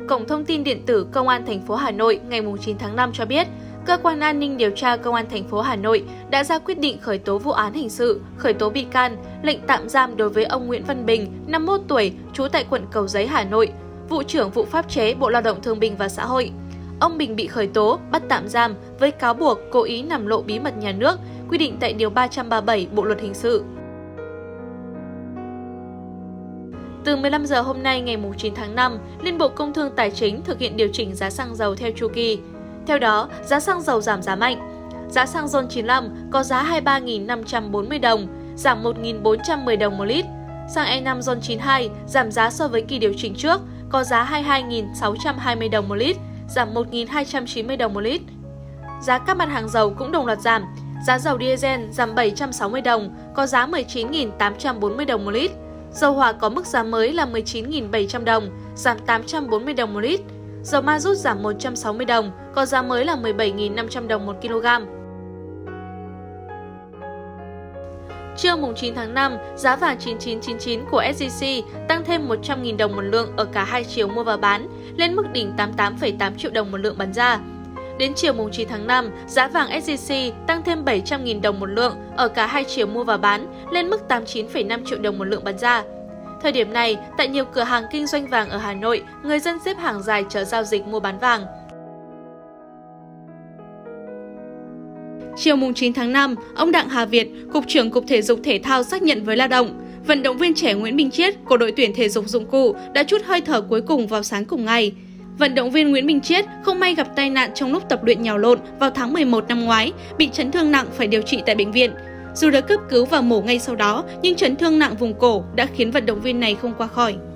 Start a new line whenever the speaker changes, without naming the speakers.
Cổng thông tin điện tử Công an thành phố Hà Nội ngày 9 tháng 5 cho biết, Cơ quan An ninh điều tra Công an thành phố Hà Nội đã ra quyết định khởi tố vụ án hình sự, khởi tố bị can, lệnh tạm giam đối với ông Nguyễn Văn Bình, 51 tuổi, trú tại quận Cầu Giấy, Hà Nội, vụ trưởng vụ pháp chế Bộ Lao động Thương binh và Xã hội. Ông Bình bị khởi tố, bắt tạm giam với cáo buộc cố ý làm lộ bí mật nhà nước, quy định tại Điều 337 Bộ Luật Hình sự. Từ 15 giờ hôm nay ngày 9 tháng 5, Liên Bộ Công Thương Tài chính thực hiện điều chỉnh giá xăng dầu theo chu kỳ. Theo đó, giá xăng dầu giảm giá mạnh. Giá xăng RON 95 có giá 23.540 đồng, giảm 1.410 đồng một lít. Xăng E5 RON 92 giảm giá so với kỳ điều chỉnh trước, có giá 22.620 đồng một lít, giảm 1.290 đồng một lít. Giá các mặt hàng dầu cũng đồng loạt giảm. Giá dầu diesel giảm 760 đồng, có giá 19.840 đồng một lít. Dầu hỏa có mức giá mới là 19.700 đồng, giảm 840 đồng một lít. Dầu ma rút giảm 160 đồng, có giá mới là 17.500 đồng 1 kg. Trưa 9 tháng 5, giá vàng 9999 của SJC tăng thêm 100.000 đồng một lượng ở cả hai chiều mua và bán, lên mức đỉnh 88,8 triệu đồng một lượng bán ra. Đến chiều 9 tháng 5, giá vàng SJC tăng thêm 700.000 đồng một lượng ở cả hai chiều mua và bán, lên mức 89,5 triệu đồng một lượng bán ra. Thời điểm này, tại nhiều cửa hàng kinh doanh vàng ở Hà Nội, người dân xếp hàng dài chờ giao dịch mua bán vàng. Chiều 9 tháng 5, ông Đặng Hà Việt, Cục trưởng Cục Thể dục Thể thao xác nhận với lao động, vận động viên trẻ Nguyễn Minh Chiết của đội tuyển thể dục dụng cụ đã trút hơi thở cuối cùng vào sáng cùng ngày. Vận động viên Nguyễn Minh Chiết không may gặp tai nạn trong lúc tập luyện nhào lộn vào tháng 11 năm ngoái, bị chấn thương nặng phải điều trị tại bệnh viện. Dù được cấp cứu và mổ ngay sau đó, nhưng chấn thương nặng vùng cổ đã khiến vận động viên này không qua khỏi.